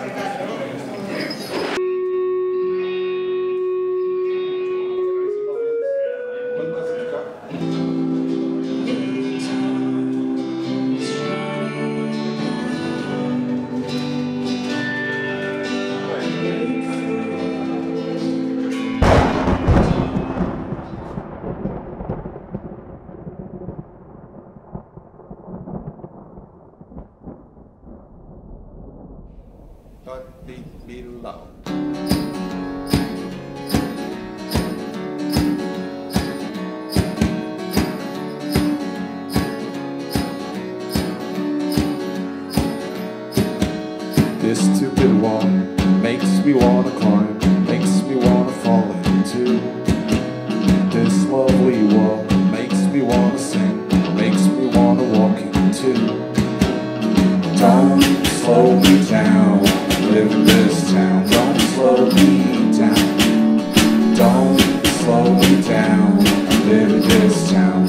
Below. This stupid wall makes me wanna climb, makes me wanna fall into. This lovely wall makes me wanna sing, makes me wanna walk into. Don't slow me down, live in this town. Don't slow me down. Don't slow me down, live in this town.